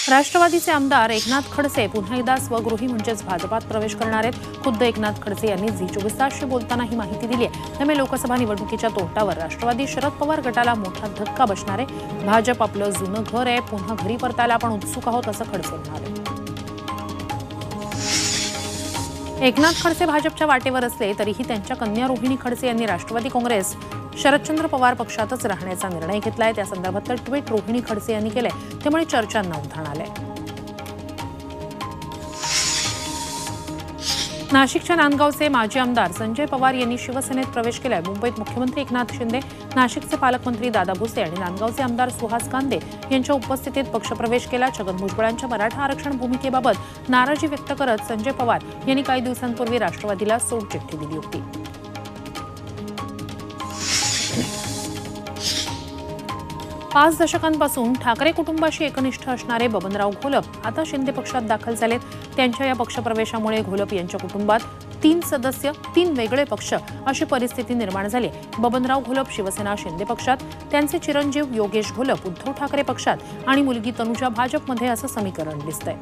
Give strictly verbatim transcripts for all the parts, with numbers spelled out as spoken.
राष्ट्रवादीचे आमदार एकनाथ खडसे पुन्हा एकदा स्वगृही म्हणजेच भाजपात प्रवेश करणार आहेत। खुद्द एकनाथ खडसे यांनी झी चोवीस तासशी बोलताना ही माहिती दिली आहे। त्यामुळे लोकसभा निवडणुकीच्या तोंडावर राष्ट्रवादी शरद पवार गटाला मोठा धक्का बसणार आहे। भाजप आपलं जुनं घर आहे, पुन्हा घरी परतायला आपण उत्सुक आहोत असं खडसे म्हणाले। एकनाथ खडसे भाजपच्या वाटेवर असले तरीही त्यांच्या कन्या रोहिणी खडसे यांनी राष्ट्रवादी काँग्रेस शरदचंद्र पवार पक्षातच राहण्याचा निर्णय घेतलाय। त्या संदर्भातलं ट्विट रोहिणी खडसे यांनी केलंय, त्यामुळे चर्चांना उधाण आलंय। नाशिकच्या नांदगावचे माजी आमदार संजय पवार यांनी शिवसेनेत प्रवेश केलाय। मुंबईत मुख्यमंत्री एकनाथ शिंदे, नाशिकचे पालकमंत्री दादा भुसे आणि नांदगावचे आमदार सुहास कांदे यांच्या उपस्थितीत पक्षप्रवेश केला। छगन भुजबळांच्या मराठा आरक्षण भूमिकेबाबत नाराजी व्यक्त करत संजय पवार यांनी काही दिवसांपूर्वी राष्ट्रवादीला सोडचिठ्ठी दिली होती। पाच दशकांपासून ठाकरे कुटुंबाशी एकनिष्ठ असणारे बबनराव घोलप आता शिंदे पक्षात दाखल झालेत। त्यांच्या या पक्षप्रवेशामुळे घोलप यांच्या कुटुंबात तीन सदस्य तीन वेगळे पक्ष अशी परिस्थिती निर्माण झाली। बबनराव घोलप शिवसेना शिंदे पक्षात, त्यांचे चिरंजीव योगेश घोलप उद्धव ठाकरे पक्षात आणि मुलगी तनुजा भाजपमध्ये असं समीकरण दिसतंय।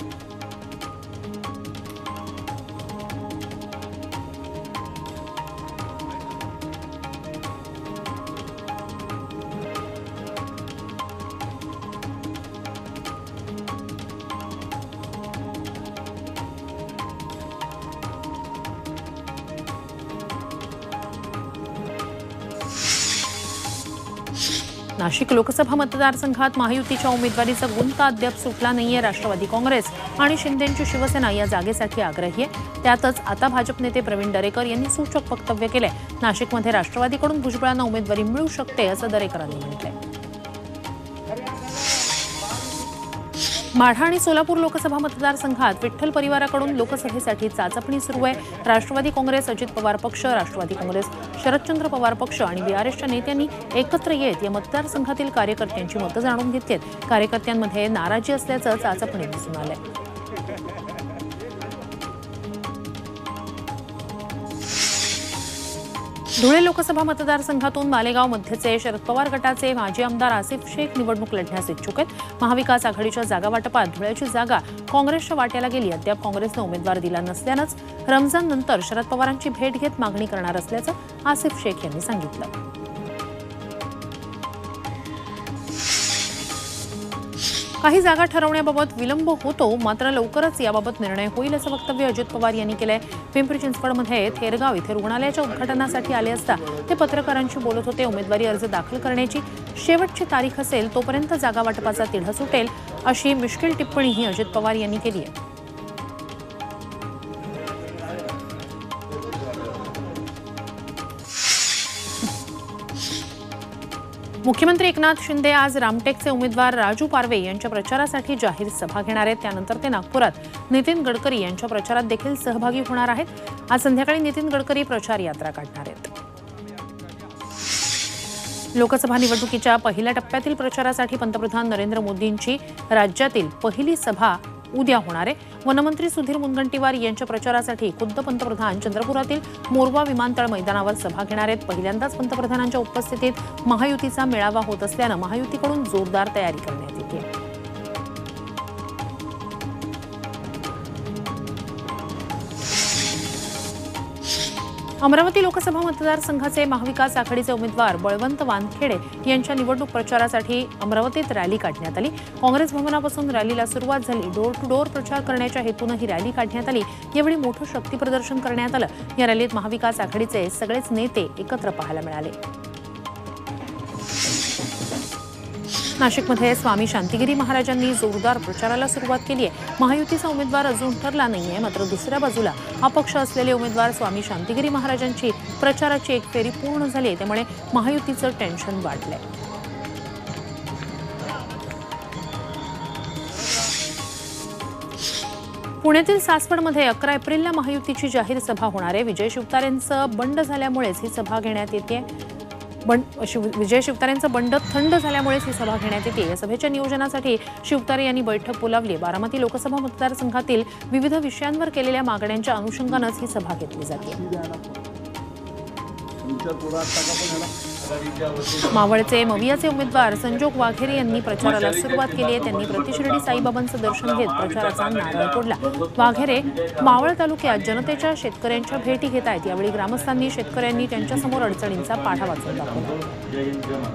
नाशिक लोकसभा मतदारसंघात महायुतीच्या उमेदवारीचा गुंत अद्याप सुटला नाहीये। राष्ट्रवादी काँग्रेस आणि शिंदेंची शिवसेना या जागेसाठी आग्रही आहे। त्यातच आता भाजप नेते प्रवीण दरेकर यांनी सूचक वक्तव्य केलंय। नाशिकमध्ये राष्ट्रवादीकडून भुजबळांना उमेदवारी मिळू शकते असं दरेकरांनी म्हटलंय। माढा आणि सोलापूर लोकसभा मतदारसंघात विठ्ठल परिवाराकडून लोकसभेसाठी चाचपणी सुरू आहे। राष्ट्रवादी काँग्रेस, अजित पवार पक्ष, राष्ट्रवादी काँग्रेस, शरदचंद्र पवार पक्ष आणि बीआरएसच्या नेत्यांनी एकत्र येत या मतदारसंघातील कार्यकर्त्यांची मतं जाणून घेतलीत। कार्यकर्त्यांमध्ये नाराजी असल्याचं चाचपणी दिसून आलंय। धुळे लोकसभा मतदारसंघातून मालेगाव मध्यचे शरद पवार गटाचे माजी आमदार आसिफ शेख निवडणूक लढण्यास इच्छुक आहेत। महाविकास आघाडीच्या जागा वाटपात धुळ्याची जागा काँग्रेसच्या वाट्याला गेली। अद्याप काँग्रेसनं उमेदवार दिला नसल्यानंच रमजान नंतर शरद पवारांची भेट घेत मागणी करणार असल्याचं आसिफ शेख यांनी सांगितलं। काही जागा ठरवण्याबाबत विलंब होतो, मात्र लवकरच याबाबत निर्णय होईल असं वक्तव्य अजित पवार यांनी केलंय। पिंपरी चिंचवडमध्ये थेरगाव इथे रुग्णालयाच्या उद्घाटनासाठी आले असता ते पत्रकारांशी बोलत होते। उमेदवारी अर्ज दाखल करण्याची शेवटची तारीख असेल तोपर्यंत जागा वाटपाचा तिढा सुटेल अशी मिश्किल टिप्पणीही अजित पवार यांनी केली आहे। मुख्यमंत्री एकनाथ शिंदे आज रामटेकचे उमेदवार राजू पारवे यांच्या प्रचारासाठी जाहीर सभा घेणार आहेत। त्यानंतर ते नागपुरात नितीन गडकरी यांच्या प्रचारात देखील सहभागी होणार आहेत। आज संध्याकाळी नितीन गडकरी प्रचार यात्रा काढणार आहेत। लोकसभा निवडणुकीच्या पहिल्या टप्प्यातील प्रचारासाठी पंतप्रधान नरेंद्र मोदींची राज्यातील पहिली सभा उद्या होणार आहे। वनमंत्री सुधीर मुनगंटीवार यांच्या प्रचारासाठी खुद्द पंतप्रधान चंद्रपुरातील मोरवा विमानतळ मैदानावर सभा घेणार आहेत। पहिल्यांदाच पंतप्रधानांच्या उपस्थितीत महायुतीचा मेळावा होत असल्यानं महायुतीकडून जोरदार तयारी करण्यात येते। अमरावती लोकसभा मतदारसंघाचे महाविकास आघाडीचे उमेदवार बळवंत वानखेडे यांच्या निवडणूक प्रचारासाठी अमरावतीत रॅली काढण्यात आली। काँग्रेस भवनापासून रॅलीला सुरुवात झाली। डोर टू डोर प्रचार करण्याच्या हेतून ही रॅली काढण्यात आली। यावेळी मोठं शक्ती प्रदर्शन करण्यात आलं। या रॅलीत महाविकास आघाडीचे सगळेच नेते एकत्र पाहायला मिळाले। नाशिकमध्ये स्वामी शांतिगिरी महाराजांनी जोरदार प्रचाराला सुरुवात केली आहे। महायुतीचा उमेदवार अजून ठरला नाहीये, मात्र दुसऱ्या बाजूला अपक्ष असलेले उमेदवार स्वामी शांतिगिरी महाराजांची प्रचाराची एक फेरी पूर्ण झाली आहे, त्यामुळे महायुतीचं टेन्शन वाढलंय। पुण्यातील सासवडमध्ये अकरा एप्रिलला महायुतीची जाहीर सभा होणार आहे। विजय शिवतारेंचं बंड झाल्यामुळेच ही सभा घेण्यात येते। विजय शिवतारेंचं बंड थंड झाल्यामुळेच ही सभा घेण्यात येते। या सभेच्या नियोजनासाठी शिवतारे यांनी बैठक बोलावली। बारामती लोकसभा मतदारसंघातील विविध विषयांवर केलेल्या मागण्यांच्या अनुषंगानंच ही सभा घेतली जाते। मावळचे मवियाचे उमेदवार संजोग वाघेरे यांनी प्रचाराला सुरुवात केली आहे। त्यांनी प्रतिशिर्डी साईबाबांचं दर्शन घेत प्रचाराचा नारळ फोडला। वाघेरे मावळ तालुक्यात जनतेच्या शेतकऱ्यांच्या भेटी घेत आहेत। यावेळी ग्रामस्थांनी शेतकऱ्यांनी त्यांच्यासमोर अडचणींचा पाढा वाचून दाखवला।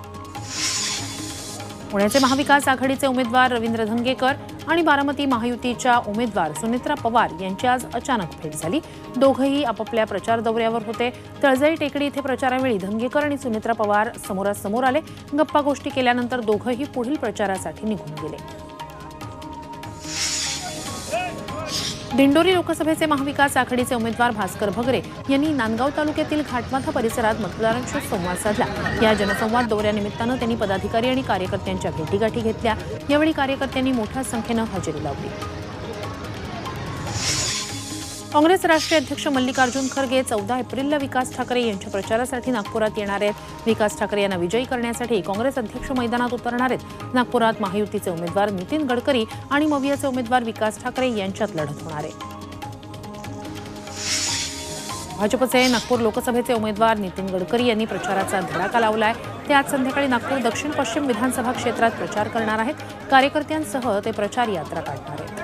पुण्याचे महाविकास आघाडीचे उमेदवार रवींद्र धंगेकर आणि बारामती महायुतीच्या उमेदवार सुनेत्रा पवार यांची आज अचानक भेट झाली। दोघंही आपापल्या प्रचार दौऱ्यावर होते। तळजाई टेकडी इथे प्रचारावेळी धंगेकर आणि सुनेत्रा पवार समोरासमोर आले। गप्पा गोष्टी केल्यानंतर दोघंही पुढील प्रचारासाठी निघून गेले। दिंडोरी लोकसभेचे महाविकास आघाडीचे उमेदवार भास्कर भगरे यांनी नांदगाव तालुक्यातील घाटमाथा परिसरात मतदारांशी संवाद साधला। या जनसंवाद दौऱ्यानिमित्तानं त्यांनी पदाधिकारी आणि कार्यकर्त्यांच्या भेटीगाठी घेतल्या। यावेळी कार्यकर्त्यांनी मोठ्या संख्येनं हजेरी लावली। काँग्रेस राष्ट्रीय अध्यक्ष मल्लिकार्जुन खरगे चौदा एप्रिलला विकास ठाकरे यांच्या प्रचारासाठी नागपुरात येणार आहेत। विकास ठाकरे यांना विजयी करण्यासाठी काँग्रेस अध्यक्ष मैदानात उतरणार आहेत। नागपुरात महायुतीचे उमेदवार नितीन गडकरी आणि मवियाचे उमेदवार विकास ठाकरे यांच्यात लढत होणार आहे। भाजपचे नागपूर लोकसभेचे उमेदवार नितीन गडकरी यांनी प्रचाराचा धडाका लावलाय। ते आज संध्याकाळी नागपूर दक्षिण पश्चिम विधानसभा क्षेत्रात प्रचार करणार आहेत। कार्यकर्त्यांसह ते प्रचार यात्रा काढणार आहेत।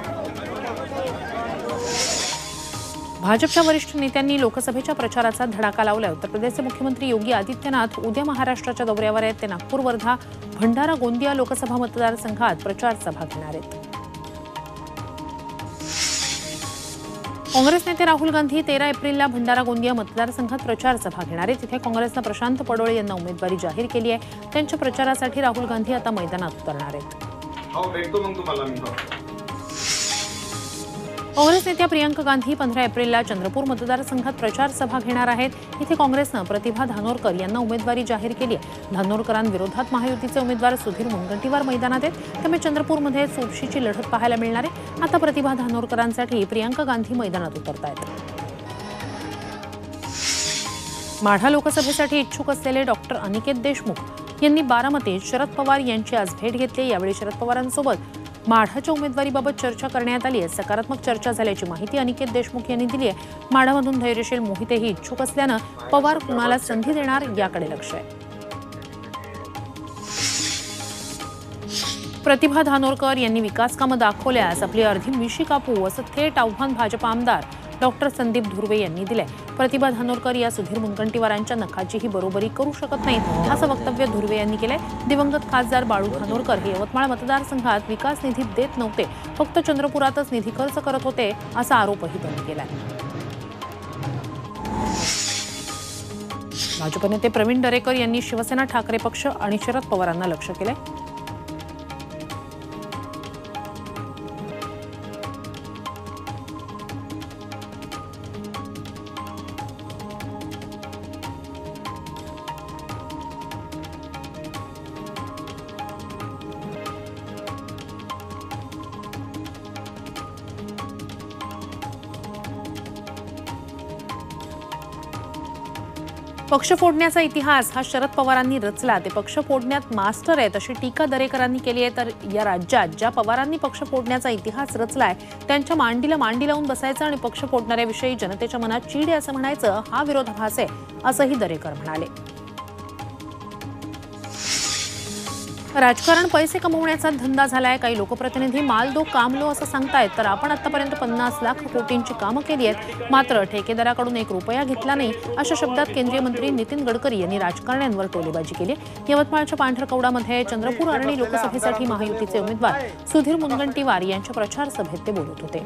भाजपच्या वरिष्ठ नेत्यांनी लोकसभेच्या प्रचाराचा धडाका लावलाय। उत्तर प्रदेशचे मुख्यमंत्री योगी आदित्यनाथ उद्या महाराष्ट्राच्या दौऱ्यावर आहेत। ते नागपूर, वर्धा, भंडारा, गोंदिया लोकसभा मतदारसंघात प्रचार सभा घेणार आहेत। काँग्रेस नेते राहुल गांधी तेरा एप्रिलला भंडारा, गोंदिया मतदारसंघात प्रचार सभा घेणार आहेत। तिथे काँग्रेसनं प्रशांत पडोळे यांना उमेदवारी जाहीर केली आहे। त्यांच्या प्रचारासाठी राहुल गांधी आता मैदानात उतरणार आहेत। काँग्रेस नेत्या प्रियंका गांधी पंधरा एप्रिलला चंद्रपूर मतदारसंघात प्रचार सभा घेणार आहेत। इथे काँग्रेसनं प्रतिभा धानोरकर यांना उमेदवारी जाहीर केली आहे। धानोरकरांविरोधात महायुतीचे उमेदवार सुधीर मुनगंटीवार मैदानात आहेत। त्यामुळे चंद्रपूरमध्ये चुरशीची लढत पाहायला मिळणार आहे। आता प्रतिभा धानोरकरांसाठी प्रियंका गांधी मैदानात उतरतायत। माढा लोकसभेसाठी इच्छुक असलेले डॉक्टर अनिकेत देशमुख यांनी बारामतीत शरद पवार यांची आज भेट घेतली। यावेळी शरद पवारांसोबत माढाच्या उमेदवारीबाबत चर्चा करण्यात आली आहे। सकारात्मक चर्चा झाल्याची माहिती अनिकेत देशमुख यांनी दिली आहे। माढामधून धैर्यशील मोहितेही इच्छुक असल्यानं पवार कुणाला संधी देणार याकडे लक्ष आहे। प्रतिभा धानोरकर यांनी विकास कामं दाखवल्यास आपली अर्धी मिशी कापू असं थेट आव्हान भाजप आमदार डॉक्टर संदीप धुर्वे यांनी दिले। प्रतिभा धानोरकर या सुधीर मुनगंटीवारांच्या नखाचीही बरोबरी करू शकत नाहीत असं वक्तव्य धुर्वे यांनी केलंय। दिवंगत खासदार बाळू धानोरकर हे यवतमाळ मतदारसंघात विकास निधी देत नव्हते, फक्त चंद्रपुरातच निधी खर्च करत होते असा आरोपही त्यांनी केलाय। भाजप नेते प्रवीण दरेकर यांनी शिवसेना ठाकरे पक्ष आणि शरद पवारांना लक्ष्य केलंय। पक्ष फोडण्याचा इतिहास हा शरद पवारांनी रचला, ते पक्ष फोडण्यात मास्टर आहेत अशी टीका दरेकरांनी केली आहे। तर या राज्यात ज्या पवारांनी पक्ष फोडण्याचा इतिहास रचलाय त्यांच्या मांडीला मांडी लावून बसायचं आणि पक्ष फोडणाऱ्याविषयी जनतेच्या मनात चीड आहे असं म्हणायचं हा विरोधाभास आहे असंही दरेकर म्हणाले। राजकारण पैसे कमवण्याचा धंदा झालाय। काही लोकप्रतिनिधी माल दो काम लो असं सांगतायत, तर आपण आतापर्यंत पन्नास लाख कोटींची कामं केली आहेत, मात्र ठेकेदाराकडून एक रुपया घेतला नाही अशा शब्दात केंद्रीय मंत्री नितीन गडकरी यांनी राजकारण्यांवर टोलेबाजी केली। यवतमाळच्या पांढरकवडामध्ये चंद्रपूर आर्णी लोकसभेसाठी महायुतीचे उमेदवार सुधीर मुनगंटीवार यांच्या प्रचार सभेत ते बोलत होते।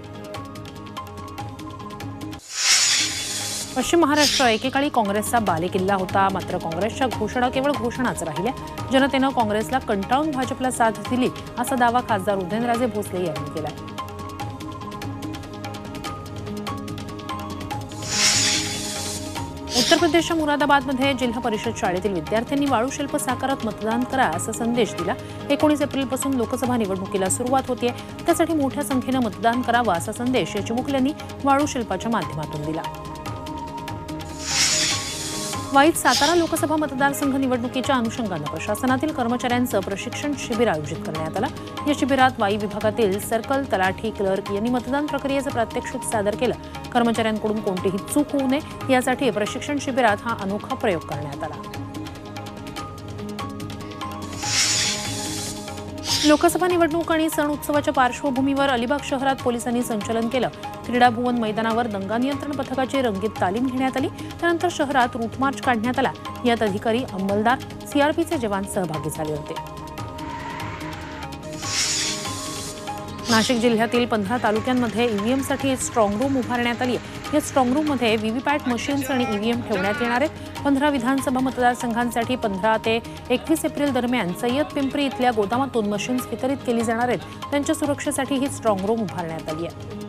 पश्चिम महाराष्ट्र एकेकाळी काँग्रेसचा बालेकिल्ला होता, मात्र काँग्रेसच्या घोषणा केवळ घोषणाच राहिल्या। जनतेनं काँग्रेसला कंटाळून भाजपला साथ दिली असा दावा खासदार उदयनराजे भोसले यांनी केला। उत्तर प्रदेशच्या मुरादाबादमध्ये जिल्हा परिषद शाळेतील विद्यार्थ्यांनी वाळू शिल्प साकारत मतदान करा असा संदेश दिला। एकोणीस एप्रिलपासून लोकसभा निवडणुकीला सुरुवात होतीये, त्यासाठी मोठ्या संख्येनं मतदान करावं असा संदेश या चिमुकल्यांनी वाळू शिल्पाच्या माध्यमातून दिला। वाईत सातारा लोकसभा मतदारसंघ निवडणुकीच्या अनुषंगानं प्रशासनातील कर्मचाऱ्यांचं प्रशिक्षण शिबिर आयोजित करण्यात आलं। या शिबिरात वाई विभागातील सर्कल तलाठी क्लर्क यांनी मतदान प्रक्रियेचं प्रात्यक्षिक सादर केलं। कर्मचाऱ्यांकडून कोणतीही चूक होऊ नये यासाठी प्रशिक्षण शिबिरात हा अनोखा प्रयोग करण्यात आला। लोकसभा निवडणूक आणि सण उत्सवाच्या पार्श्वभूमीवर अलिबाग शहरात पोलिसांनी संचलन केलं। क्रीडा भुवन मैदानावर दंगा नियंत्रण पथकाची रंगीत तालीम घेण्यात आली। त्यानंतर शहरात रूट मार्च काढण्यात आला। यात अधिकारी, अंमलदार, सीआरपीचे जवान सहभागी झाले होते। नाशिक जिल्ह्यातील पंधरा तालुक्यांमध्ये ईव्हीएमसाठी स्ट्रॉंग रूम उभारण्यात आली आहे। या स्ट्रॉंग रूममध्ये व्हीव्हीपॅट मशीन्स आणि ईव्हीएम ठेवण्यात येणार आहेत। पंधरा विधानसभा मतदारसंघांसाठी पंधरा ते एकवीस एप्रिल दरम्यान सय्यद पिंपरी इथल्या गोदामातून मशीन्स वितरित केली जाणार आहेत। त्यांच्या सुरक्षेसाठी ही स्ट्रॉंग रूम उभारण्यात आली आहे।